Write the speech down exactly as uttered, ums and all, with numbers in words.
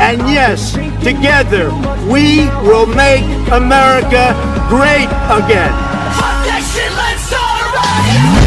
And yes, together, we will make America great again. Fuck that shit, let's start a riot!